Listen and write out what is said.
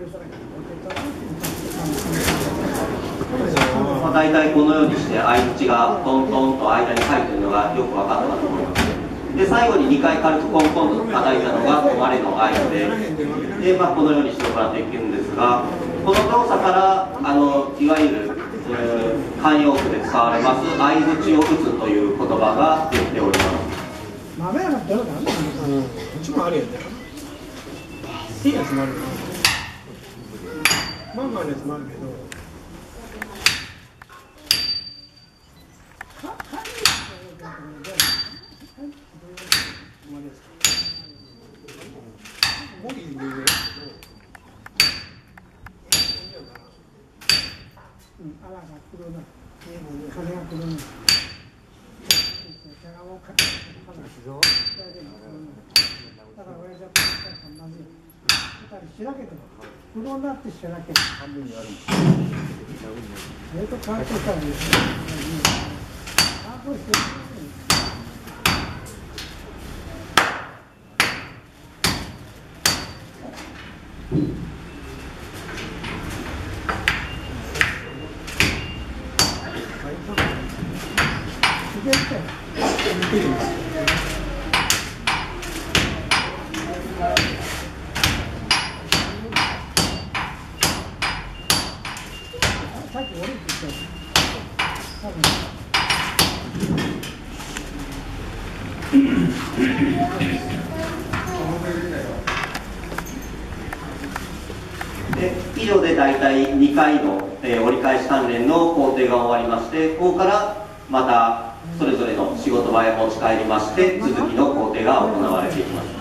大体このようにして相打ちがトントンと間に入っているのがよく分かったと思います。で最後に2回軽くコンコンと叩いたのが止まれの合図で、このようにして行っていくんですが、この動作からいわゆる慣用句で使われます相打ちを打つという言葉ができております。 豆やなってるからね。うちもあるやんね。いいやつもあるよ。まあまあのやつもあるけど。開けても黒になって開ける。半分にあるんです。乾燥したらいいですね。乾燥してる。さっき俺って言ったよ。 以上で大体2回の、折り返し鍛錬の工程が終わりまして、ここからまたそれぞれの仕事場へ持ち帰りまして続きの工程が行われていきます。